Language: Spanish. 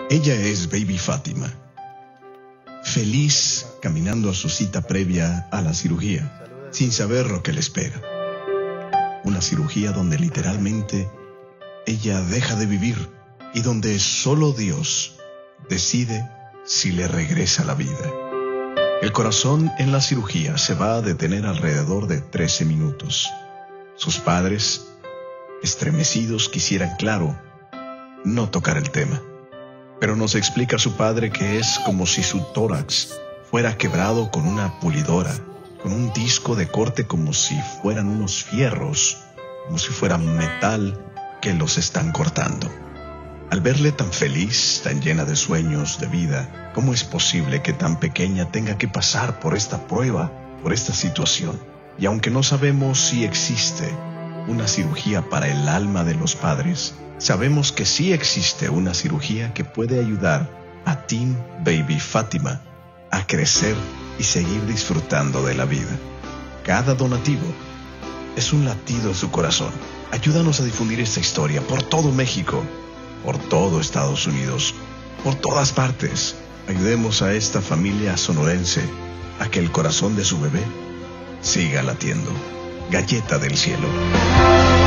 Ella es Baby Fátima, feliz caminando a su cita previa a la cirugía, sin saber lo que le espera. Una cirugía donde literalmente ella deja de vivir y donde solo Dios decide si le regresa la vida. El corazón en la cirugía se va a detener alrededor de 13 minutos. Sus padres, estremecidos, quisieran, claro, no tocar el tema. Pero nos explica su padre que es como si su tórax fuera quebrado con una pulidora, con un disco de corte como si fueran unos fierros, como si fuera metal que los están cortando. Al verle tan feliz, tan llena de sueños, de vida, ¿cómo es posible que tan pequeña tenga que pasar por esta prueba, por esta situación? Y aunque no sabemos si existe una cirugía para el alma de los padres, sabemos que sí existe una cirugía que puede ayudar a Team Baby Fátima a crecer y seguir disfrutando de la vida. Cada donativo es un latido en su corazón. Ayúdanos a difundir esta historia por todo México, por todo Estados Unidos, por todas partes. Ayudemos a esta familia sonorense a que el corazón de su bebé siga latiendo. Galleta del cielo.